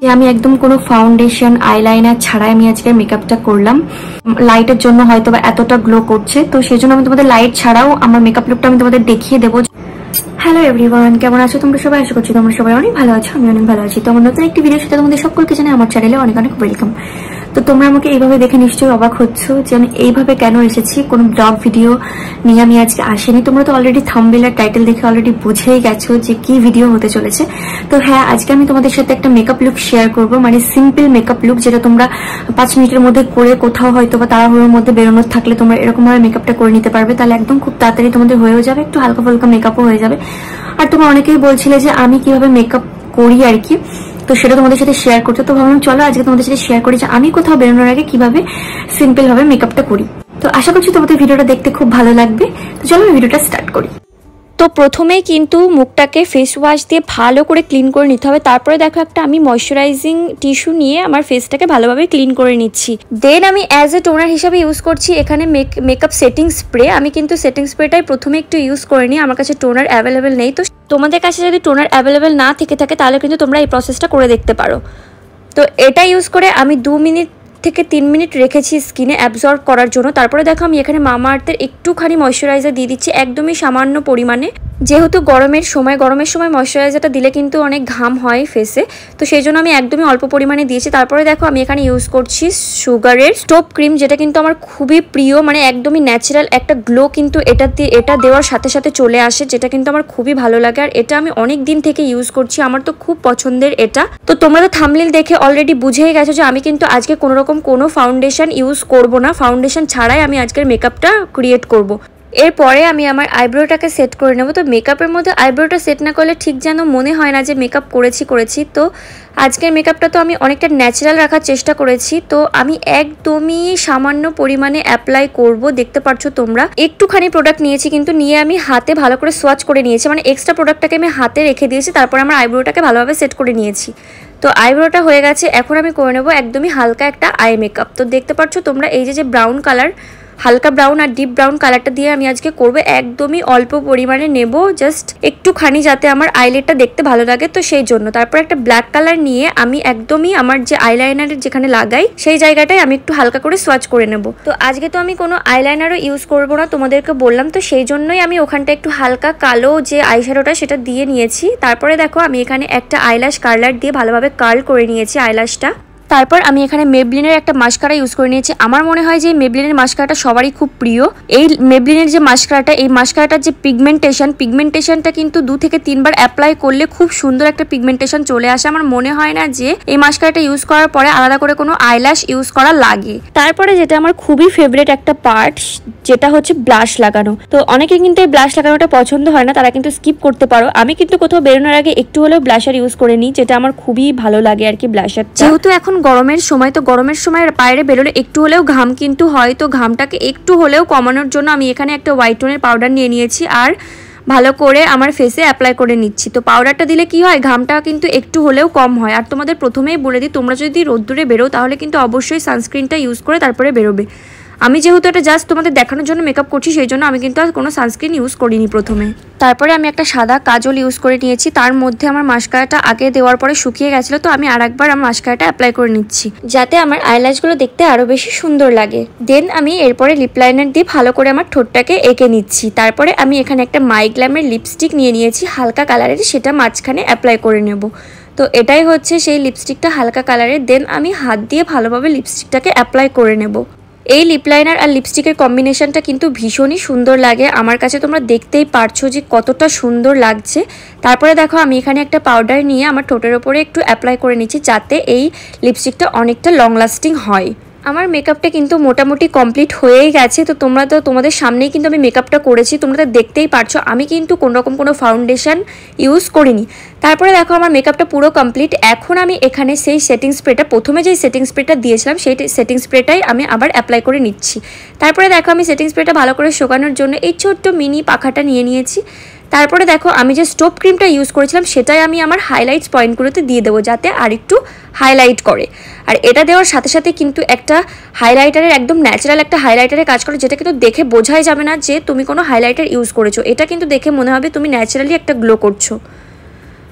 আমি একদম কোনো ফাউন্ডেশন আইলাইনার ছাড়াই আমি আজকে মেকআপটা করলাম। লাইটের জন্য হয়তো বা এতটা গ্লো করছে, তো সেই জন্য আমি তোমাদের লাইট ছাড়াও আমার মেকআপ লুকটা আমি তোমাদের দেখিয়ে দেবো। হ্যালো এভরিওয়ান, কেমন আছো তোমরা সবাই? আশা করছি তোমরা সবাই অনেক ভালো আছো, আমি অনেক ভালো আছি। তো আমার নতুন একটি ভিডিওর সাথে তোমাদের সকলকে জানাই আমার চ্যানেলে অনেক অনেক ওয়েলকাম। তো তোমরা আমাকে এইভাবে দেখে নিশ্চয়ই অবাক হচ্ছ যে আমি এইভাবে কেন এসেছি, কোনো ব্লগ ভিডিও নিয়ে আমি আজকে আসিনি। তোমরা তো অলরেডি থাম্বনেল আর টাইটেল দেখে অলরেডি বুঝেই গেছো যে কি ভিডিও হতে চলেছে। তো হ্যাঁ, আজকে আমি তোমাদের সাথে একটা মেকআপ লুক শেয়ার করবো, মানে সিম্পল মেকআপ লুক, যেটা তোমরা 5 মিনিটের মধ্যে করে কোথাও হয়তো বা তাড়াহুড়োর মধ্যে বেরোনোর থাকলে তোমরা এরকম ভাবে মেকআপটা করে নিতে পারবে। তাহলে একদম খুব তাড়াতাড়ি তোমাদের হয়েও যাবে, একটু হালকা ফুলকা মেকআপও হয়ে যাবে। আর তোমরা অনেকেই বলছিলে যে আমি কিভাবে মেকআপ করি আর কি, তো সেটা তোমাদের সাথে শেয়ার করতে। তো ভাবলাম চলো আজকে তোমাদের সাথে শেয়ার করি যে আমি কোথাও বেরোনোর আগে কিভাবে সিম্পল ভাবে মেকআপটা করি। তো আশা করছি তোমাদের ভিডিওটা দেখতে খুব ভালো লাগবে। তো চলো ভিডিওটা স্টার্ট করি। তো প্রথমেই কিন্তু মুখটাকে ফেস ওয়াশ দিয়ে ভালো করে ক্লিন করে নিতে হবে। তারপরে দেখো একটা আমি ময়শ্চারাইজিং টিস্যু নিয়ে আমার ফেসটাকে ভালোভাবে ক্লিন করে নিচ্ছি। দেন আমি অ্যাজ এ টোনার হিসাবে ইউজ করছি এখানে মেকআপ সেটিং স্প্রে। আমি কিন্তু সেটিং স্প্রেটাই প্রথমে একটু ইউজ করে নিই, আমার কাছে টোনার অ্যাভেলেবেল নেই। তো তোমাদের কাছে যদি টোনার অ্যাভেলেবেল না থেকে থাকে তাহলে কিন্তু তোমরা এই প্রসেসটা করে দেখতে পারো। তো এটা ইউজ করে আমি 2 মিনিট থেকে 3 মিনিট রেখেছি স্কিনে অ্যাবজর্ব করার জন্য। তারপরে দেখো আমি এখানে মামা আর্থের একটুখানি ময়শ্চারাইজার দিয়ে দিচ্ছি, একদমই সামান্য পরিমাণে। যেহেতু গরমের সময় ময়শ্চারাইজারটা দিলে কিন্তু অনেক ঘাম হয় ফেসে, তো সেই জন্য আমি একদমই অল্প পরিমাণে দিয়েছি। তারপরে দেখো আমি এখানে ইউজ করছি সুগারের স্টোভ ক্রিম, যেটা কিন্তু আমার খুবই প্রিয়, মানে একদমই ন্যাচারাল একটা গ্লো কিন্তু এটা দেওয়ার সাথে সাথে চলে আসে, যেটা কিন্তু আমার খুবই ভালো লাগে। আর এটা আমি অনেক দিন থেকে ইউজ করছি, আমার তো খুব পছন্দের এটা। তো তোমরা তো থাম্বনেল দেখে অলরেডি বুঝেই গেছো যে আমি কিন্তু আজকে কোনো ফাউন্ডেশন ইউজ করব না, ফাউন্ডেশন ছাড়াই আমি আজকের মেকআপটা ক্রিয়েট করব। এরপরে আমি আমার আইব্রোটাকে সেট করে নেব। তো মেকআপের মধ্যে আইব্রোটা সেট না করলে ঠিক যেন মনে হয় না যে মেকআপ করেছি। তো আজকের মেকআপটা তো আমি অনেকটা ন্যাচারাল রাখার চেষ্টা করেছি। তো আমি একদমই সামান্য পরিমাণে অ্যাপ্লাই করব। দেখতে পাচ্ছ তোমরা একটুখানি প্রোডাক্ট নিয়েছি, কিন্তু নিয়ে আমি হাতে ভালো করে সোয়াচ করে নিয়েছি, মানে এক্সট্রা প্রোডাক্টটাকে আমি হাতে রেখে দিয়েছি। তারপরে আমার আইব্রোটাকে ভালোভাবে সেট করে নিয়েছি। তো আইব্রোটা হয়ে গেছে, এখন আমি করে নেব একদমই হালকা একটা আই মেকআপ। তো দেখতে পাচ্ছ তোমরা এই যে ব্রাউন কালার, হালকা ব্রাউন আর ডিপ ব্রাউন কালারটা দিয়ে আমি আজকে করবো। একদমই অল্প পরিমাণে নেব, জাস্ট একটুখানি, যাতে আমার আইলাইটটা দেখতে ভালো লাগে, তো সেই জন্য। তারপর একটা ব্ল্যাক কালার নিয়ে আমি একদমই আমার যে আইলাইনারের যেখানে লাগাই সেই জায়গাটায় আমি একটু হালকা করে সোয়াচ করে নেব। তো আজকে তো আমি কোনো আইলাইনারও ইউজ করবো না, তোমাদেরকে বললাম, তো সেই জন্যই আমি ওখানটা একটু হালকা কালো যে আইশ্যাডোটা সেটা দিয়ে নিয়েছি। তারপরে দেখো আমি এখানে একটা আইল্যাশ কার্লার দিয়ে ভালোভাবে কার্ল করে নিয়েছি আইল্যাশটা। তারপর আমি এখানে মেবলিনের একটা মাস্কারা ইউজ করে নিয়েছি। আমার মনে হয় যে মেবলিনের মাস্কারাটা সবারই খুব প্রিয়। এই মেবলিনের যে মাস্কারাটা, এই মাস্কারাটার যে পিগমেন্টেশনটা কিন্তু 2 থেকে 3 বার অ্যাপ্লাই করলে খুব সুন্দর একটা পিগমেন্টেশন চলে আসে। আমার মনে হয় না যে এই মাস্কারাটা ইউজ করার পরে আলাদা করে কোনো আইল্যাশ ইউজ করা লাগে। তারপরে যেটা আমার খুবই ফেভারিট একটা পার্ট, যেটা হচ্ছে ব্লাশ লাগানো। তো অনেকে কিন্তু এই ব্লাশ লাগানোটা পছন্দ হয় না, তারা কিন্তু স্কিপ করতে পারো। আমি কিন্তু কোথাও বেরোনোর আগে একটু হলেও ব্লাশার ইউজ করে নিই, যেটা আমার খুবই ভালো লাগে আর কি ব্লাশার। যেহেতু এখন গরমের সময়, তো গরমের সময় বাইরে বেরোলে একটু হলেও ঘাম কিন্তু হয়, তো ঘামটাকে একটু হলেও কমানোর জন্য আমি এখানে একটা হোয়াইট টোনের পাউডার নিয়ে নিয়েছি আর ভালো করে আমার ফেসে অ্যাপ্লাই করে নিচ্ছি। তো পাউডারটা দিলে কি হয়, ঘামটা কিন্তু একটু হলেও কম হয়। আর তোমাদের প্রথমেই বলে দিই, তোমরা যদি রোদ্দুরে বেরো তাহলে কিন্তু অবশ্যই সানস্ক্রিনটা ইউজ করে তারপরে বেরোবে। আমি যেহেতু এটা জাস্ট তোমাদের দেখানোর জন্য মেকআপ করছি, সেই জন্য আমি কিন্তু আর কোনো সানস্ক্রিন ইউজ করিনি প্রথমে। তারপরে আমি একটা সাদা কাজল ইউজ করে নিয়েছি, তার মধ্যে আমার মাস্কারাটা আগে দেওয়ার পরে শুকিয়ে গেছিলো, তো আমি আরেকবার আমার মাস্কারাটা অ্যাপ্লাই করে নিচ্ছি, যাতে আমার আইল্যাশগুলো দেখতে আরও বেশি সুন্দর লাগে। দেন আমি এরপরে লিপ লাইনার দিয়ে ভালো করে আমার ঠোঁটটাকে এঁকে নিচ্ছি। তারপরে আমি এখানে একটা মাইগ্ল্যামের লিপস্টিক নিয়ে নিয়েছি হালকা কালারের, সেটা মাঝখানে অ্যাপ্লাই করে নেব। তো এটাই হচ্ছে সেই লিপস্টিকটা হালকা কালারের। দেন আমি হাত দিয়ে ভালোভাবে লিপস্টিকটাকে অ্যাপ্লাই করে নেব। এই লিপ লাইনার আর লিপস্টিকের কম্বিনেশনটা কিন্তু ভীষণই সুন্দর লাগে আমার কাছে, তোমরা দেখতেই পারছো যে কতটা সুন্দর লাগছে। তারপরে দেখো আমি এখানে একটা পাউডার নিয়ে আমার ঠোঁটের ওপরে একটু অ্যাপ্লাই করে নিচ্ছি, যাতে এই লিপস্টিকটা অনেকটা লং লাস্টিং হয়। আমার মেকআপটা কিন্তু মোটামুটি কমপ্লিট হয়েই গেছে। তো তোমাদের সামনেই কিন্তু আমি মেকআপটা করেছি, তোমরা তো দেখতেই পারছো। আমি কিন্তু কোনো ফাউন্ডেশন ইউজ করিনি। তারপরে দেখো আমার মেকআপটা পুরো কমপ্লিট। এখন আমি এখানে সেই সেটিং স্প্রেটা, প্রথমে যেই সেটিং স্প্রেটা দিয়েছিলাম সেই সেটিং স্প্রেটাই আমি আবার অ্যাপ্লাই করে নিচ্ছি। তারপরে দেখো আমি সেটিং স্প্রেটা ভালো করে শুকানোর জন্য এই ছোট্ট মিনি পাখাটা নিয়ে নিয়েছি। তারপরে দেখো আমি যে স্টোভ ক্রিমটা ইউজ করেছিলাম সেটাই আমি আমার হাইলাইটস পয়েন্টগুলোতে দিয়ে দেবো, যাতে আরেকটু হাইলাইট করে। আর এটা দেওয়ার সাথে সাথে কিন্তু একটা হাইলাইটারের একদম ন্যাচারাল একটা হাইলাইটারের কাজ করে, যেটা কিন্তু দেখে বোঝাই যাবে না যে তুমি কোনো হাইলাইটার ইউজ করেছো। এটা কিন্তু দেখে মনে হবে তুমি ন্যাচারালি একটা গ্লো করছো।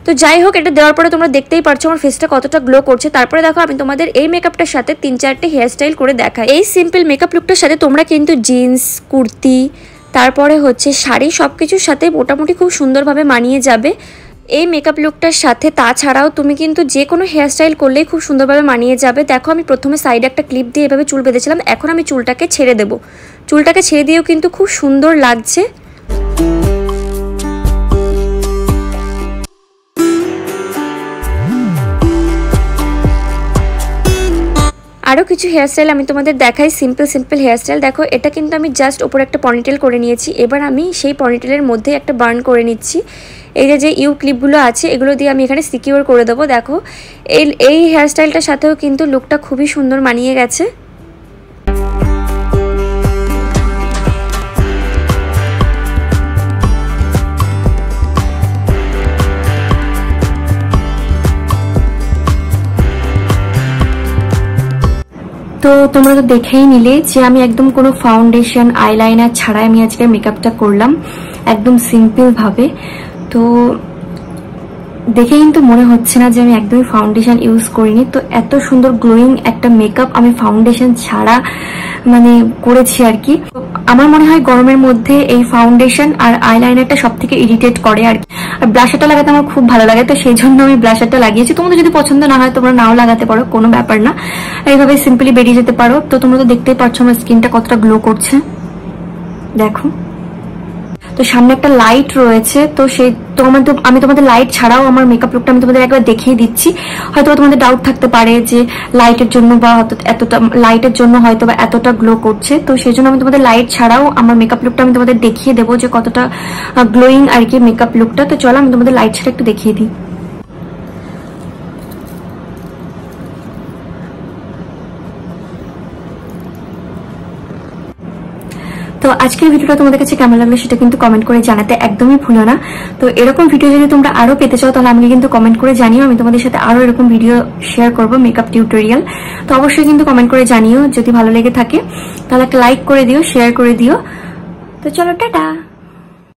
তো যাই হোক, এটা দেওয়ার পরে তোমরা দেখতেই পারছো আমার ফেসটা কতটা গ্লো করছে। তারপরে দেখো আমি তোমাদের এই মেকআপটার সাথে 3-4টে হেয়ারস্টাইল করে দেখাই। এই সিম্পল মেকআপ লুকটার সাথে তোমরা কিন্তু জিন্স, কুর্তি, তারপরে হচ্ছে শাড়ি সবকিছুর সাথে মোটামুটি খুব সুন্দরভাবে মানিয়ে যাবে এই মেকআপ লুকটার সাথে। তাছাড়াও তুমি কিন্তু যে কোনো হেয়ারস্টাইল করলেই খুব সুন্দরভাবে মানিয়ে যাবে। দেখো আমি প্রথমে সাইডে একটা ক্লিপ দিয়ে এভাবে চুল বেঁধেছিলাম, এখন আমি চুলটাকে ছেড়ে দেবো। চুলটাকে ছেড়ে দিয়েও কিন্তু খুব সুন্দর লাগছে। আরও কিছু হেয়ারস্টাইল আমি তোমাদের দেখাই, সিম্পল হেয়ারস্টাইল। দেখো এটা কিন্তু আমি জাস্ট ওপরে একটা পনিটেল করে নিয়েছি। এবার আমি সেই পনিটেলের মধ্যে একটা বার্ন করে নিচ্ছি। এই যে ইউ ক্লিপগুলো আছে এগুলো দিয়ে আমি এখানে সিকিউর করে দেবো। দেখো এই হেয়ারস্টাইলটার সাথেও কিন্তু লুকটা খুবই সুন্দর মানিয়ে গেছে। তো তোমরা তো দেখেই নিলে যে আমি একদম কোনো ফাউন্ডেশন আইলাইনার ছাড়াই আমি আজকে মেকআপটা করলাম একদম সিম্পল ভাবে। তো দেখে কিন্তু মনে হচ্ছে না যে আমি একদমই ফাউন্ডেশন ইউজ করিনি। তো এত সুন্দর গ্লোয়িং একটা মেকআপ আমি ফাউন্ডেশন ছাড়া মানে করেছি আর কি। আমার মনে হয় গরমের মধ্যে এই ফাউন্ডেশন আর আইলাইনারটা সব থেকে ইরিটেট করে আর কি। আর ব্লাশারটা লাগাতে আমার খুব ভালো লাগে, তো সেই জন্য আমি ব্লাশারটা লাগিয়েছি। তোমাদের যদি পছন্দ না হয় তোমরা নাও লাগাতে পারো, কোনো ব্যাপার না, এইভাবে সিম্পলি বেরিয়ে যেতে পারো। তো তোমরা তো দেখতেই পাচ্ছ আমার স্কিনটা কতটা গ্লো করছে, দেখো। তো সামনে একটা লাইট রয়েছে, তো আমি তোমাদের লাইট ছাড়াও আমার মেকআপ লুকটা আমি তোমাদের একবার দেখিয়ে দিচ্ছি। হয়তো তোমাদের ডাউট থাকতে পারে যে লাইটের জন্য হয়তো এতটা গ্লো করছে, তো সেই জন্য আমি তোমাদের লাইট ছাড়াও আমার মেকআপ লুকটা আমি তোমাদের দেখিয়ে দেবো যে কতটা গ্লোয়িং আর কি মেকআপ লুকটা। তো চলো আমি তোমাদের লাইট ছাড়া একটু দেখিয়ে দিই। তো আজকের ভিডিওটা তোমাদের কাছে কেমন লাগলো সেটা কিন্তু কমেন্ট করে জানাতে একদমই ভুলো না। তো এরকম ভিডিও যদি তোমরা আরো পেতে চাও তাহলে আমাকে কিন্তু কমেন্ট করে জানিও, আমি তোমাদের সাথে আরো এরকম ভিডিও শেয়ার করবো মেকআপ টিউটোরিয়াল। তো অবশ্যই কিন্তু কমেন্ট করে জানিও, যদি ভালো লেগে থাকে তাহলে একটা লাইক করে দিও, শেয়ার করে দিও। তো চলো টাটা।